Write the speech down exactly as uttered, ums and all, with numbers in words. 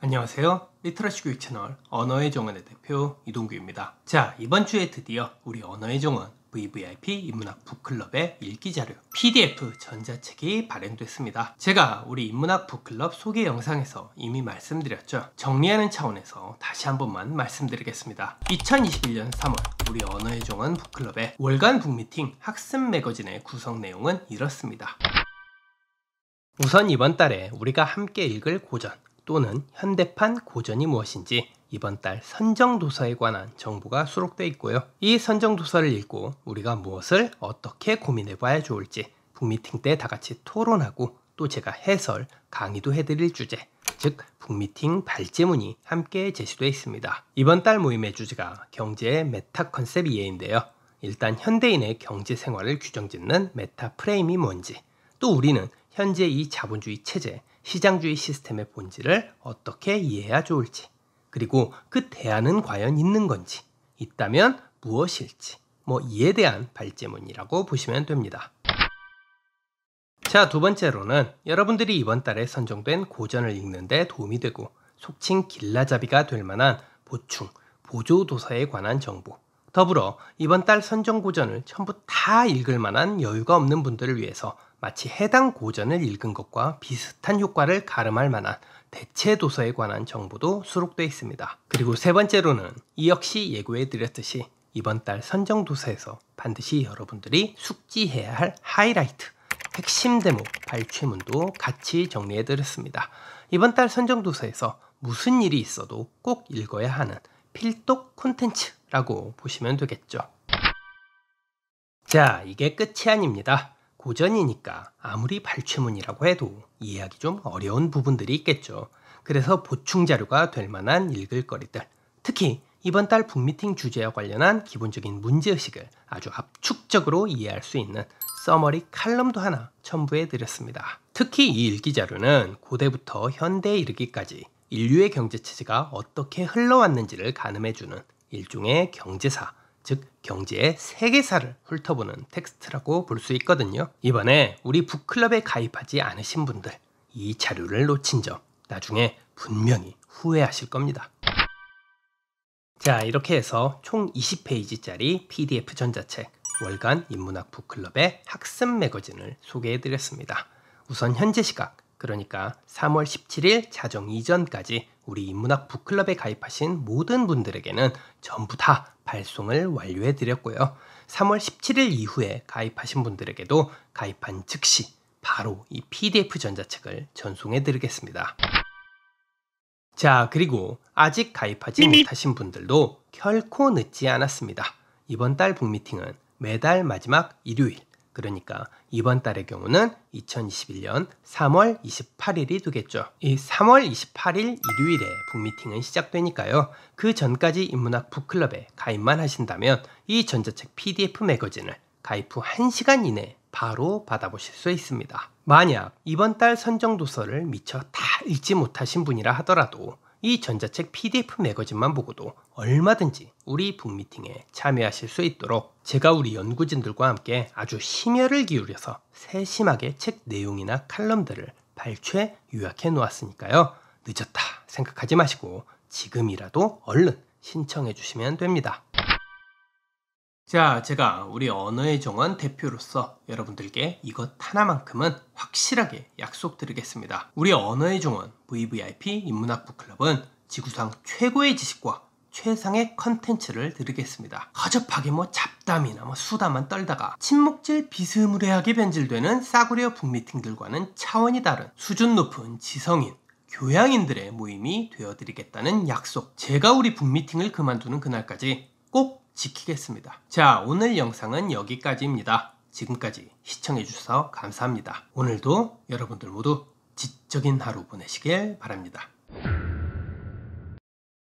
안녕하세요. 리터러시 교육 채널 언어의 정원의 대표 이동규입니다. 자, 이번 주에 드디어 우리 언어의 정원 브이브이아이피 인문학 북클럽의 읽기자료 피디에프 전자책이 발행됐습니다. 제가 우리 인문학 북클럽 소개 영상에서 이미 말씀드렸죠. 정리하는 차원에서 다시 한 번만 말씀드리겠습니다. 이천이십일년 삼월 우리 언어의 정원 북클럽의 월간 북미팅 학습 매거진의 구성 내용은 이렇습니다. 우선 이번 달에 우리가 함께 읽을 고전 또는 현대판 고전이 무엇인지 이번 달 선정도서에 관한 정보가 수록되어 있고요. 이 선정도서를 읽고 우리가 무엇을 어떻게 고민해 봐야 좋을지 북미팅 때 다 같이 토론하고 또 제가 해설, 강의도 해드릴 주제, 즉 북미팅 발제문이 함께 제시되어 있습니다. 이번 달 모임의 주제가 경제의 메타 컨셉 이해인데요. 일단 현대인의 경제 생활을 규정짓는 메타 프레임이 뭔지, 또 우리는 현재 이 자본주의 체제, 시장주의 시스템의 본질을 어떻게 이해해야 좋을지, 그리고 그 대안은 과연 있는 건지, 있다면 무엇일지, 뭐 이에 대한 발제문이라고 보시면 됩니다. 자, 두 번째로는 여러분들이 이번 달에 선정된 고전을 읽는 데 도움이 되고 속칭 길라잡이가 될 만한 보충, 보조도서에 관한 정보, 더불어 이번 달 선정 고전을 전부 다 읽을 만한 여유가 없는 분들을 위해서 마치 해당 고전을 읽은 것과 비슷한 효과를 가름할 만한 대체 도서에 관한 정보도 수록되어 있습니다. 그리고 세 번째로는 이 역시 예고해 드렸듯이 이번 달 선정 도서에서 반드시 여러분들이 숙지해야 할 하이라이트, 핵심 대목 발췌문도 같이 정리해 드렸습니다. 이번 달 선정 도서에서 무슨 일이 있어도 꼭 읽어야 하는 필독 콘텐츠라고 보시면 되겠죠. 자, 이게 끝이 아닙니다. 고전이니까 아무리 발췌문이라고 해도 이해하기 좀 어려운 부분들이 있겠죠. 그래서 보충 자료가 될 만한 읽을 거리들, 특히 이번 달 북미팅 주제와 관련한 기본적인 문제의식을 아주 압축적으로 이해할 수 있는 서머리 칼럼도 하나 첨부해 드렸습니다. 특히 이 읽기 자료는 고대부터 현대에 이르기까지 인류의 경제체제가 어떻게 흘러왔는지를 가늠해주는 일종의 경제사, 즉 경제의 세계사를 훑어보는 텍스트라고 볼 수 있거든요. 이번에 우리 북클럽에 가입하지 않으신 분들, 이 자료를 놓친 점 나중에 분명히 후회하실 겁니다. 자, 이렇게 해서 총 이십 페이지짜리 피디에프 전자책 월간 인문학 북클럽의 학습 매거진을 소개해드렸습니다. 우선 현재 시각, 그러니까 삼월 십칠일 자정 이전까지 우리 인문학 북클럽에 가입하신 모든 분들에게는 전부 다 발송을 완료해 드렸고요. 삼월 십칠일 이후에 가입하신 분들에게도 가입한 즉시 바로 이 피디에프 전자책을 전송해 드리겠습니다. 자, 그리고 아직 가입하지 못하신 분들도 결코 늦지 않았습니다. 이번 달 북미팅은 매달 마지막 일요일, 그러니까 이번 달의 경우는 이천이십일년 삼월 이십팔일이 되겠죠. 이 삼월 이십팔일 일요일에 북미팅은 시작되니까요. 그 전까지 인문학 북클럽에 가입만 하신다면 이 전자책 피디에프 매거진을 가입 후 한 시간 이내에 바로 받아보실 수 있습니다. 만약 이번 달 선정 도서를 미처 다 읽지 못하신 분이라 하더라도 이 전자책 피디에프 매거진만 보고도 얼마든지 우리 북미팅에 참여하실 수 있도록 제가 우리 연구진들과 함께 아주 심혈을 기울여서 세심하게 책 내용이나 칼럼들을 발췌 요약해 놓았으니까요. 늦었다 생각하지 마시고 지금이라도 얼른 신청해 주시면 됩니다. 자, 제가 우리 언어의 정원 대표로서 여러분들께 이것 하나만큼은 확실하게 약속드리겠습니다. 우리 언어의 정원 브이브이아이피 인문학 북클럽은 지구상 최고의 지식과 최상의 컨텐츠를 드리겠습니다. 허접하게 뭐 잡담이나 뭐 수다만 떨다가 침묵질 비스무리하게 변질되는 싸구려 북미팅들과는 차원이 다른 수준 높은 지성인, 교양인들의 모임이 되어드리겠다는 약속, 제가 우리 북미팅을 그만두는 그날까지 꼭 지키겠습니다. 자, 오늘 영상은 여기까지입니다. 지금까지 시청해주셔서 감사합니다. 오늘도 여러분들 모두 지적인 하루 보내시길 바랍니다.